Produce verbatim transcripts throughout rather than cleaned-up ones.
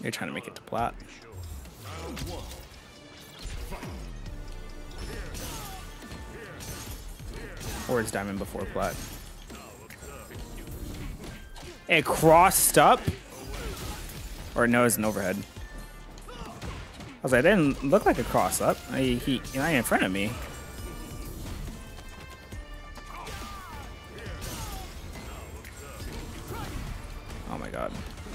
You're trying to make it to plat. Or it's diamond before plat. It crossed up? Or no, it's an overhead. I was like, it didn't look like a cross up. I, he, he right in front of me. Oh my god.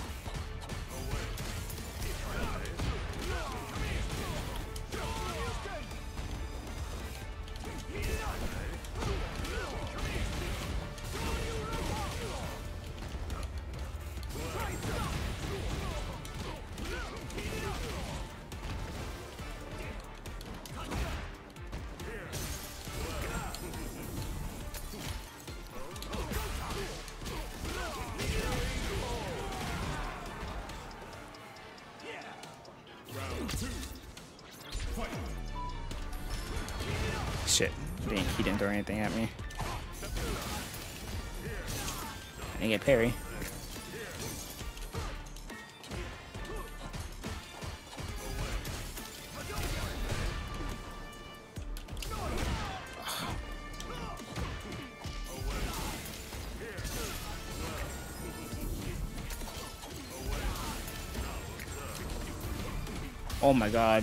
Shit, he didn't, he didn't throw anything at me. I didn't get parry. Oh my god.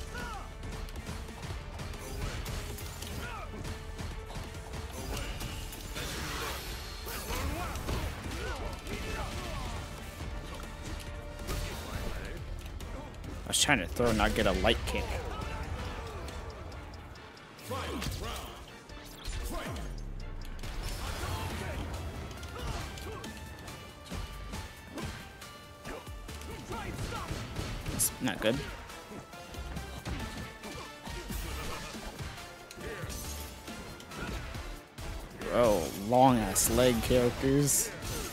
I was trying to throw and not get a light kick. It's not good. Bro, long ass leg characters.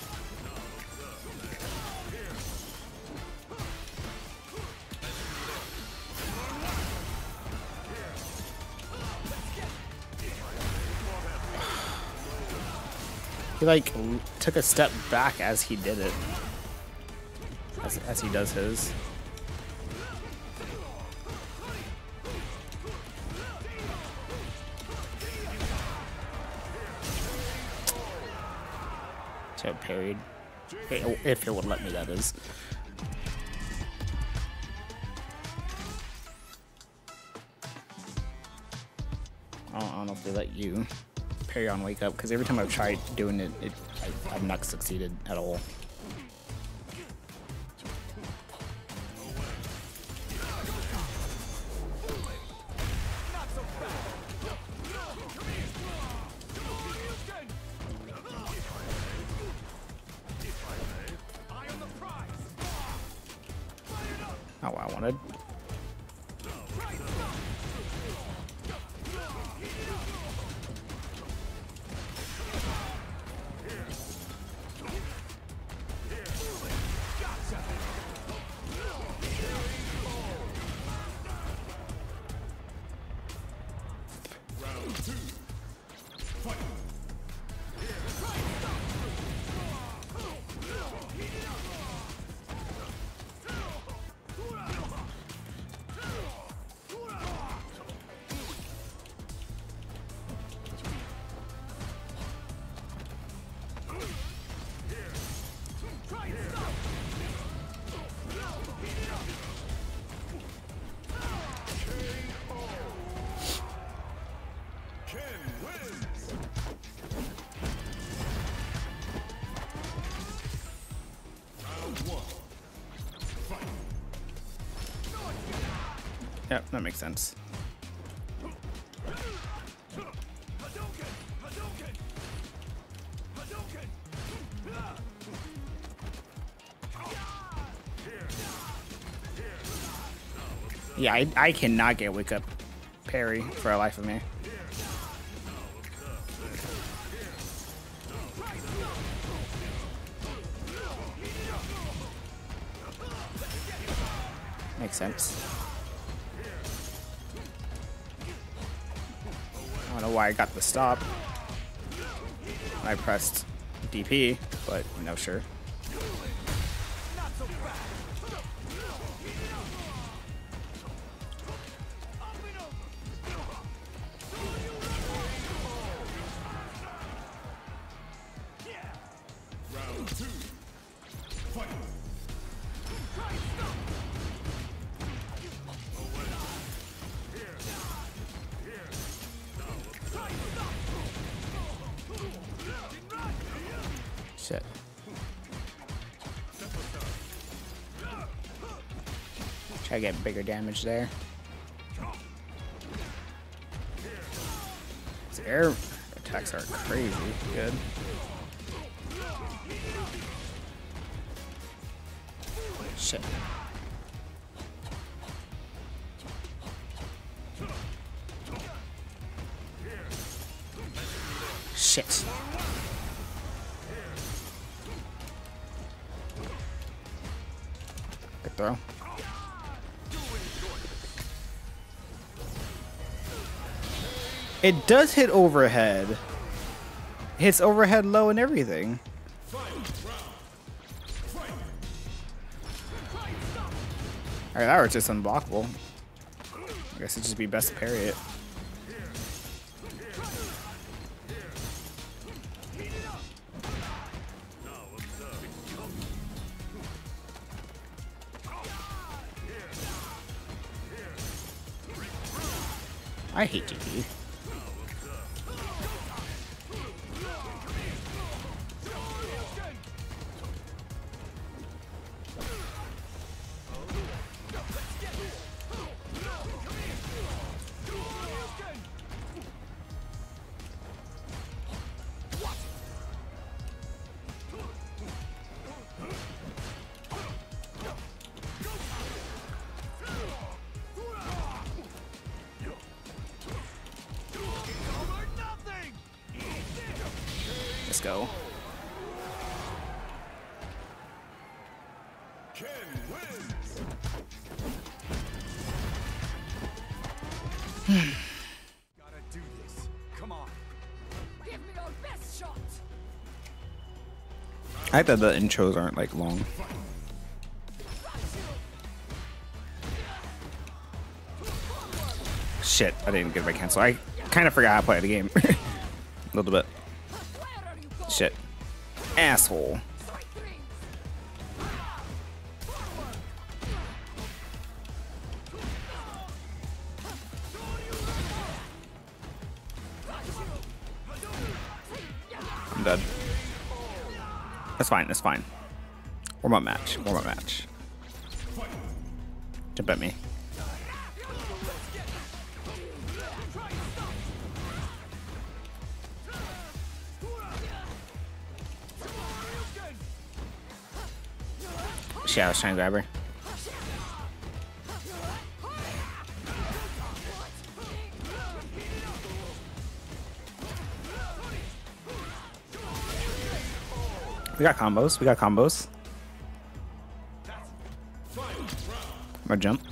He like took a step back as he did it, as, as he does his. So parried, if it would let me, that is. I don't, I don't know if they let you parry on wake up, because every time I've tried doing it, it I, I've not succeeded at all. Not what I wanted. Yep, that makes sense. Yeah, I, I cannot get wake up parry for the life of me. Makes sense. I don't know why I got the stop. I pressed D P, but no, sure. Shit. Try to get bigger damage there. His air attacks are crazy good. Shit. Shit. Good throw. It does hit overhead. Hits overhead low and everything. Alright, that was just unblockable. I guess it'd just be best to parry it. I hate G P. Let's go. Ken wins. Gotta do this. Come on. Give me your best shot. I thought the intros aren't like long. Shit, I didn't get my cancel. I kind of forgot how to play the game. A little bit. Shit. Asshole. I'm dead. That's fine, that's fine. Warm up match, warm up match. Jump at me. Shit, I was trying to grab her. We got combos. We got combos. I'm gonna jump.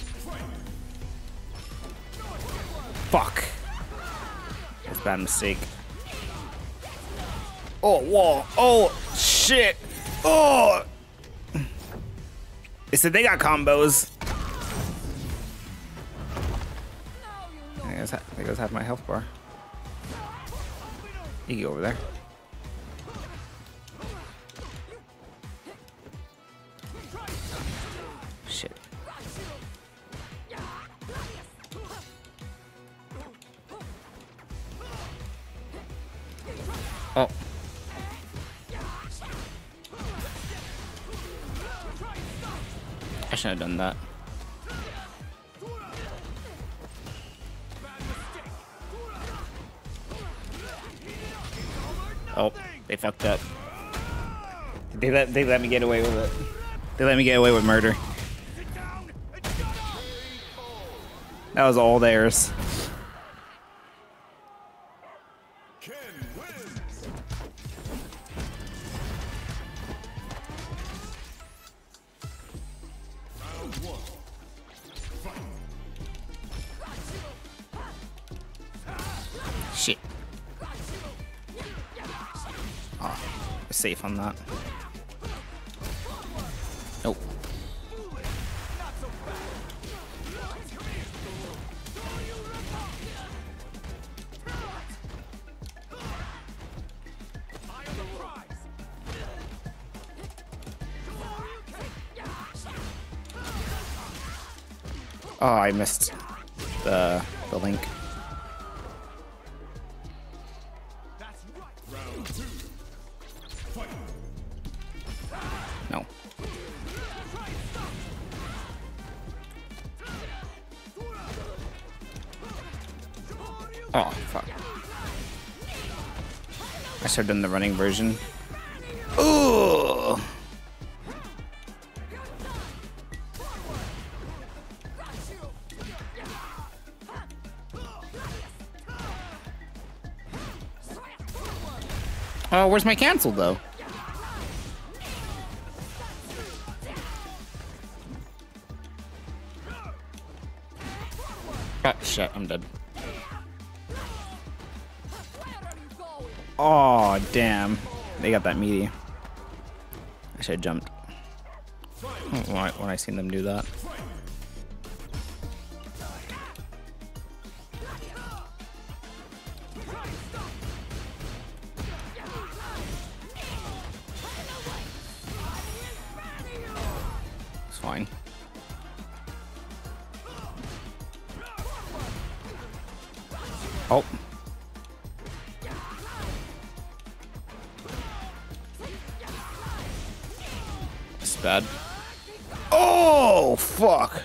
Fuck. That's a bad mistake. Oh, whoa. Oh, shit. Oh. They said they got combos. There goes, there goes half my health bar. You can go over there. Shit. Oh. I shouldn't have done that. Oh, they fucked up. They let they let me get away with it. They let me get away with murder. That was all theirs. Ken wins. Round one. Fight. Shit. Oh, safe on that. Nope. Oh, I missed the the link. That's right. Round two. Fight. Oh, fuck. I should have done the running version. Ooh! Oh, where's my cancel though? Oh shit, I'm dead. Oh damn, they got that meaty. I should have jumped when I, when I seen them do that. It's fine. Oh. It's bad. Oh, fuck.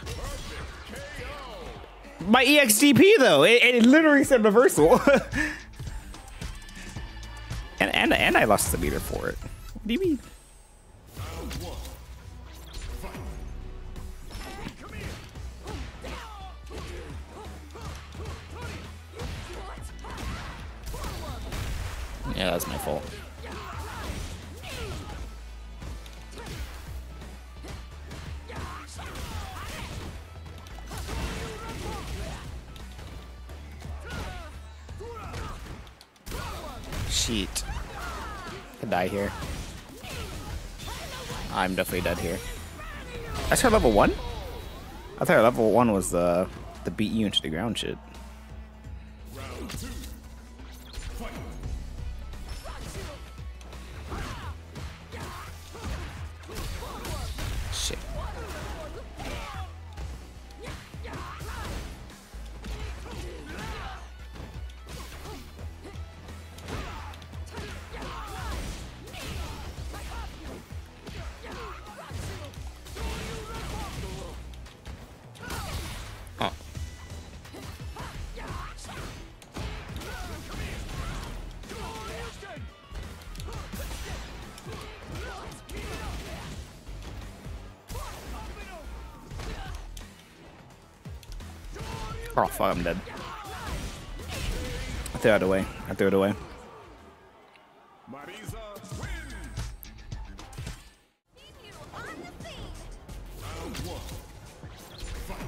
My E X D P though, it, it literally said reversal. and, and, and I lost the meter for it. What do you mean? Yeah, that's my fault. Sheet. Could die here. I'm definitely dead here. That's her level one? I thought her level one was the the beat you into the ground shit. Shit. Oh. Oh fuck, I'm dead. I threw it away. I threw it away. Marisa wins. Round one. Fight.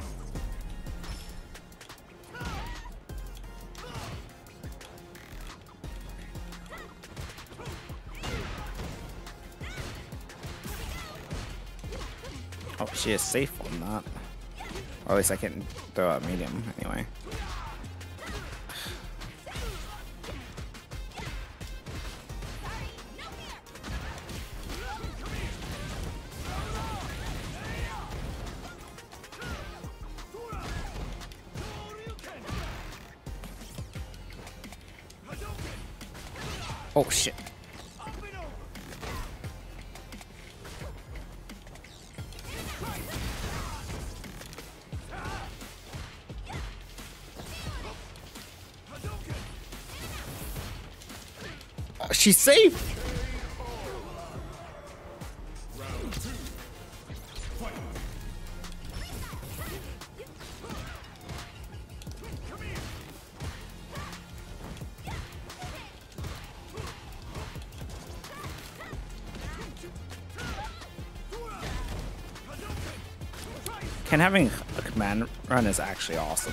Oh, she is safe on that. Or at least I can throw out medium anyway. Oh shit. Oh, she's safe. Round two. Fight. Come here. Can having a command run is actually awesome.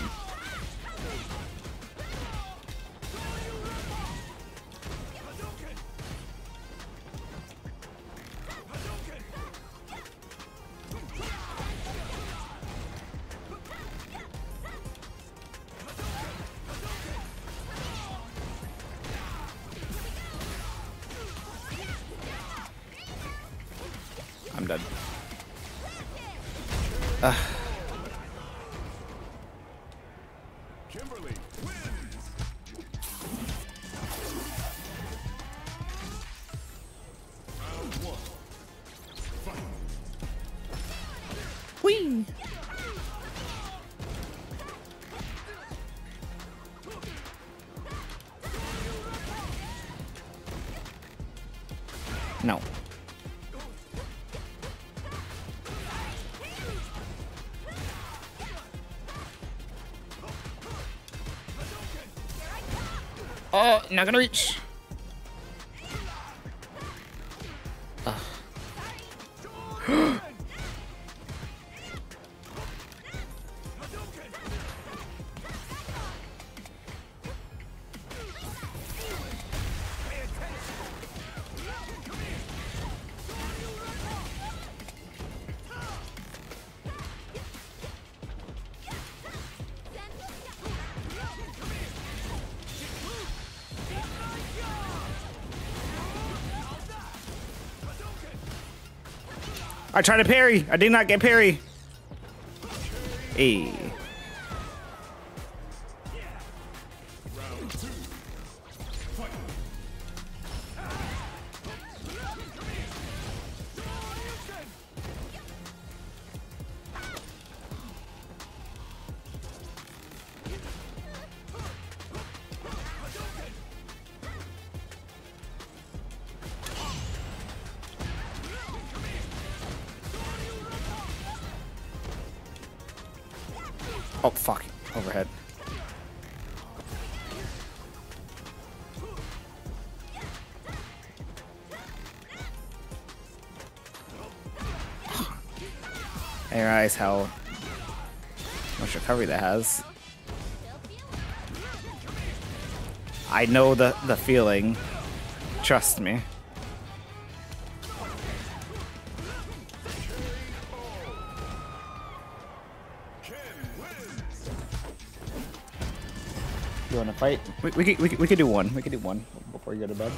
I'm dead. Ugh. Kimberly wins. Round one. Fight. No. Oh, not gonna reach. Ugh. I tried to parry. I did not get parry. Hey. Oh, fuck. Overhead. I realize how much recovery that has. I know the, the feeling. Trust me. You want to fight? We, we, could, we, could, we could do one. We could do one before you go to bed.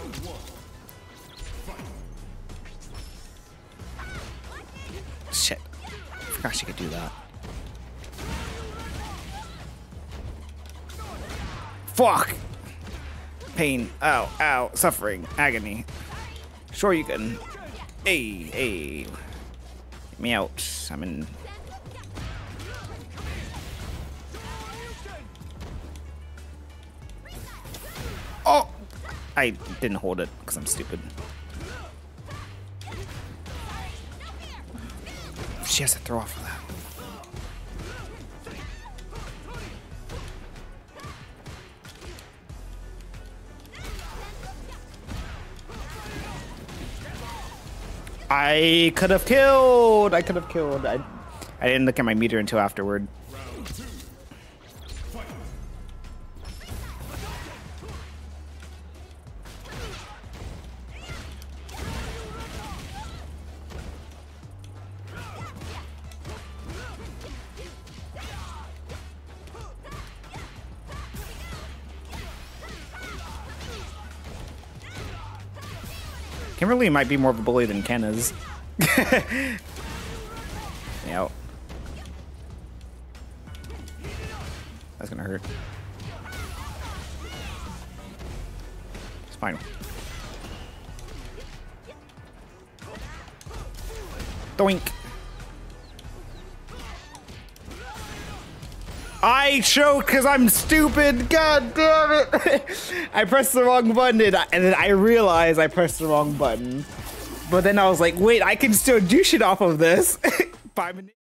Shit. I forgot she could do that. Fuck! Pain. Ow, ow. Suffering. Agony. Sure you can. Hey, hey. Get me out. I'm in... Oh! I didn't hold it because I'm stupid. She has to throw off of that. I could have killed. I could have killed. I, I didn't look at my meter until afterward. Kimberly might be more of a bully than Ken is. Yep. That's gonna hurt. It's fine. Doink. I choked because I'm stupid. God damn it. I pressed the wrong button and, I, and then I realized I pressed the wrong button. But then I was like, wait, I can still do shit off of this. Five minutes.